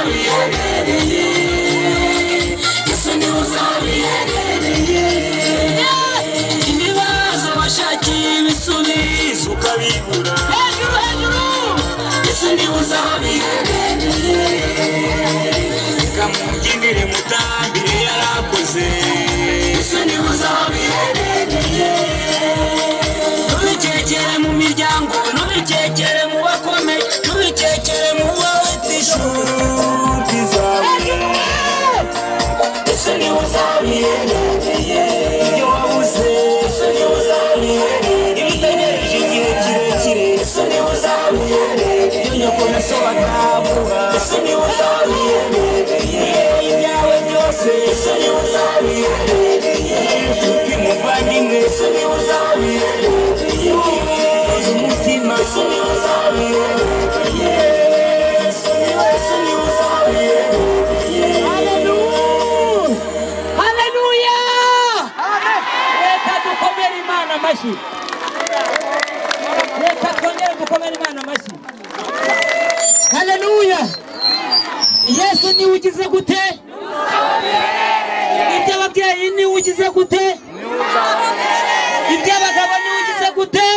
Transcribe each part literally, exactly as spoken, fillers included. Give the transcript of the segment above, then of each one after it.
uzabiherereye Yesu ni uzabiherereye Ibibazo washakiye ibisubizo ukabibura hejuru hejuru Yesu ni uzabiherereye Kamubyinire mutambire yarakoze Yesu ni uzabiherereye Nubikekere mu miryango nubikekere mu bakomeye nubikekere mu batishuti zawe Yesu ni uzabiherereye Ibyo wabuze Yesu ni uzabiherereye Ibitegereje igihe kirekire Yesu ni uzabiherereye Ibyo nyoko na so batavuga Yesu ni uzabiherereye Ibyawe byose Yesu ni uzabiherereye Umuvandimwe Yesu ni uzabiherereye Umutima Yesu ni uzabiherereye Yesu ni uzabiherereye Hallelujah Hallelujah Amen Reka dukomere Imana amashyi Reka twongere dukomere Imana amashyi Hallelujah Yesu ni ugize gute Iby'ababyeyi ni ugize gute Iby'abagabo ni ugize gute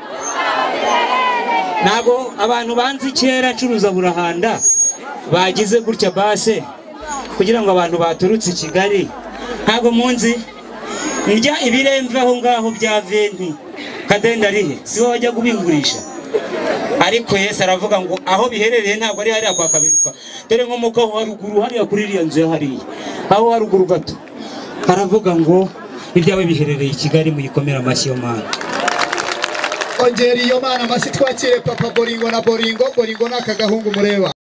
Nabo abantu banzi kera curuza burahanda bagize gutya base kugira ngo abantu baturutse i Kigali ntago munzi njya ibiremve aho ngaho bya venti kadenda rihe siho wajya kubingurisha ariko Yesu aravuga ngo aho biherereye ntabwo ari hariya kwa Kaberuka dore nko muko haruguru hariya kuri iriya nzu hariya aho haruguru gato aravuga ngo ibyawe biherereye i Kigali muyikomera amashyi yo Mana Ongera iyo Mana amashyi twakire Papa Boringo na Boringo Boringo n'akagahungu mureba